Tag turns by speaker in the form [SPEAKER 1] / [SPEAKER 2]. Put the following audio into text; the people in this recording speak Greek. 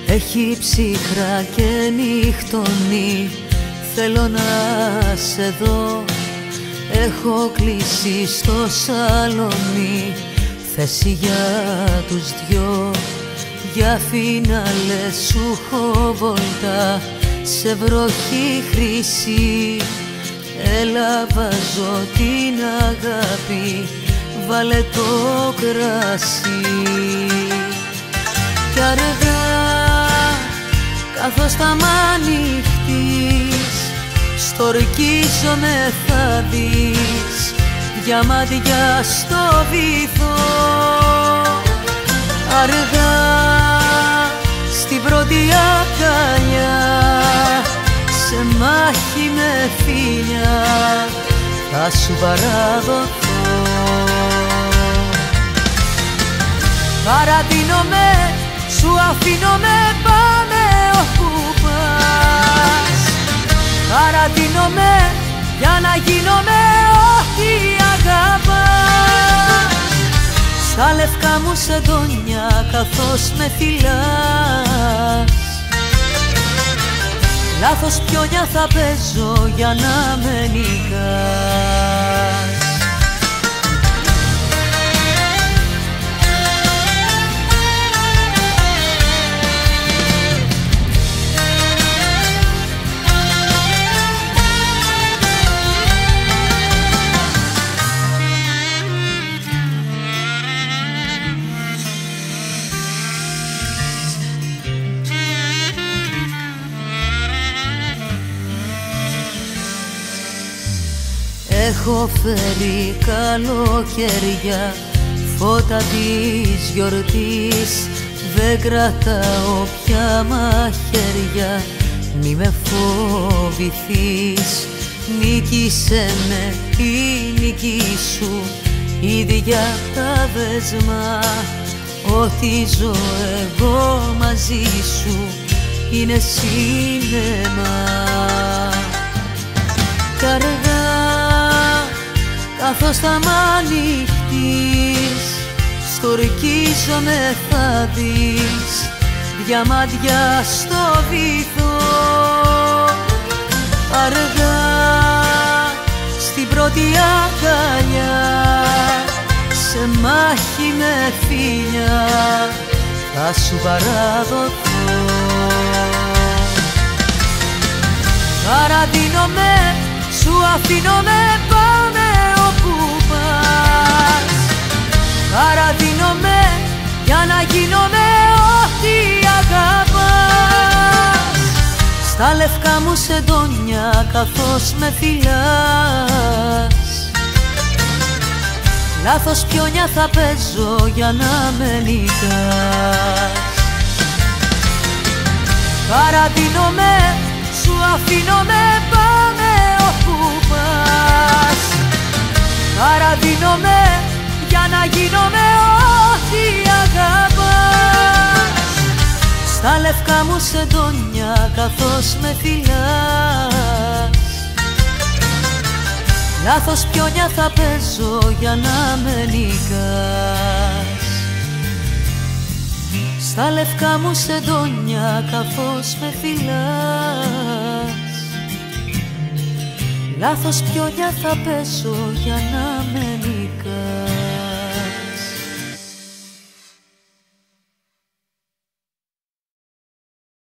[SPEAKER 1] Έχει ψυχρά και νυχτώνει, θέλω να σε δω. Έχω κλείσει στο σαλόνι θέση για τους δυο. Για φινάλε σου έχω βόλτα σε βροχή χρυσή. Έλα βάζω την αγάπη, βάλε το κρασί. Κι αργά καθώς τα μ' ανοιχτείς, στορκίζομαι θα δεις διαμάντια στο βυθό. Αργά στην πρώτη αγκαλιά, σε μάχη με φιλιά θα σου παραδοθώ. Παρατείνομαι, σου αφήνομαι, πάμε όπου πας. Παρατείνομαι για να γίνομαι ό,τι αγαπάς. Στα λευκά μου σεντόνια καθώς με φυλάς, λάθος πιόνια θα παίζω για να με νικάς. Έχω φέρει καλοκαιριά, φώτα της γιορτής. Δεν κρατάω πια μαχαίρια, μη με φοβηθείς. Νίκησε με η νίκη σου, ίδια τα δεσμά. Ό,τι ζω εγώ μαζί σου είναι σίνεμα. Κι αργά καθώς θα μ' ανοιχτείς, στορκίζομαι θα δεις διαμάντια στο βυθό. Αργά στην πρώτη αγκαλιά, σε μάχη με φιλιά θα σου παραδοθώ. Παρατείνομαι, σου αφήνομαι, πάμε όπου πας. Παρατείνομαι για να γίνομαι ό,τι αγαπάς. Στα λευκά μου σεντόνια καθώς με φυλάς, λάθος πιόνια θα παίζω για να με νικάς. Παρατείνομαι, σου αφήνομαι, πάμε όπου πας. Παρατείνομαι για να γίνομαι ό,τι αγαπάς. Στα λευκά μου σεντόνια καθώς με φυλάς, λάθος πιόνια θα παίζω για να με νικάς. Στα λευκά μου σεντόνια καθώς με φυλάς, λάθος πιόνια θα παίζω για